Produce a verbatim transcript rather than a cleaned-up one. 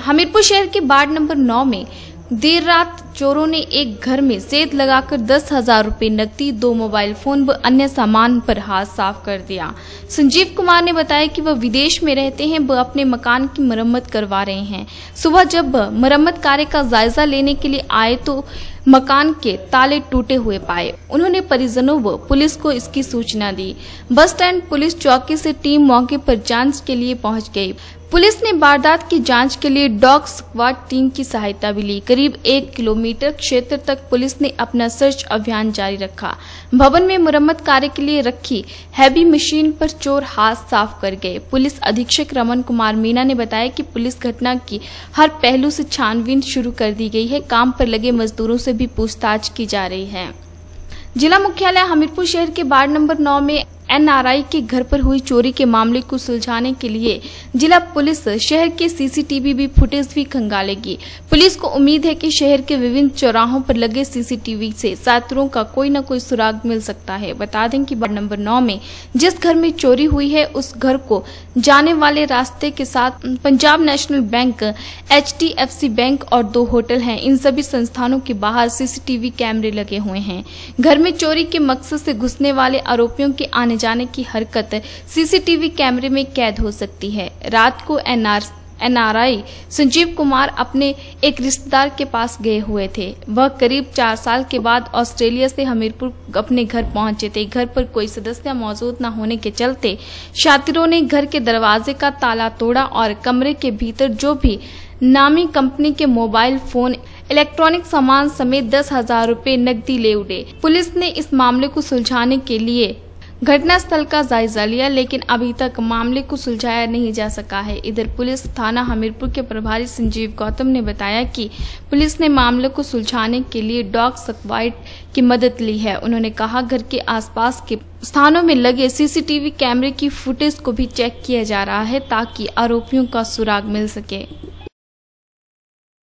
हमीरपुर शहर के ward number नौ में देर रात चोरों ने एक घर में सेंध लगाकर दस हजार रूपए नकदी, दो मोबाइल फोन व अन्य सामान पर हाथ साफ कर दिया। संजीव कुमार ने बताया कि वह विदेश में रहते हैं, वह अपने मकान की मरम्मत करवा रहे हैं। सुबह जब मरम्मत कार्य का जायजा लेने के लिए आए तो मकान के ताले टूटे हुए पाए। उन्होंने परिजनों व पुलिस को इसकी सूचना दी। बस स्टैंड पुलिस चौकी से टीम मौके पर जांच के लिए पहुंच गई। पुलिस ने वारदात की जांच के लिए डॉग स्क्वाड टीम की सहायता भी ली। करीब एक किलोमीटर क्षेत्र तक पुलिस ने अपना सर्च अभियान जारी रखा। भवन में मरम्मत कार्य के लिए रखी हैवी मशीन पर चोर हाथ साफ कर गए। पुलिस अधीक्षक रमन कुमार मीना ने बताया कि पुलिस घटना की हर पहलू से छानबीन शुरू कर दी गई है। काम पर लगे मजदूरों से भी पूछताछ की जा रही है। जिला मुख्यालय हमीरपुर शहर के वार्ड नंबर नौ में एन आर आई के घर पर हुई चोरी के मामले को सुलझाने के लिए जिला पुलिस शहर के सी सी टी वी भी फुटेज भी खंगालेगी। पुलिस को उम्मीद है कि शहर के विभिन्न चौराहों पर लगे सी सी टी वी से साथियों का कोई न कोई सुराग मिल सकता है। बता दें कि वार्ड नंबर नौ में जिस घर में चोरी हुई है उस घर को जाने वाले रास्ते के साथ Punjab national bank, H D F C bank और दो होटल हैं। इन सभी संस्थानों के बाहर सी सी टी वी कैमरे लगे हुए हैं। घर में चोरी के मकसद से घुसने वाले आरोपियों के आने जाने की हरकत सी सी टी वी कैमरे में कैद हो सकती है। रात को N R I Sanjeev Kumar अपने एक रिश्तेदार के पास गए हुए थे। वह करीब चार साल के बाद ऑस्ट्रेलिया से हमीरपुर अपने घर पहुंचे थे। घर पर कोई सदस्य मौजूद न होने के चलते शातिरों ने घर के दरवाजे का ताला तोड़ा और कमरे के भीतर जो भी नामी कंपनी के मोबाइल फोन, इलेक्ट्रॉनिक सामान समेत दस हजार रूपए नकदी ले उड़े। पुलिस ने इस मामले को सुलझाने के लिए घटनास्थल का जायजा लिया, लेकिन अभी तक मामले को सुलझाया नहीं जा सका है। इधर पुलिस थाना हमीरपुर के प्रभारी संजीव गौतम ने बताया कि पुलिस ने मामले को सुलझाने के लिए डॉग स्क्वाड की मदद ली है। उन्होंने कहा घर के आसपास के स्थानों में लगे सी सी टी वी कैमरे की फुटेज को भी चेक किया जा रहा है ताकि आरोपियों का सुराग मिल सके।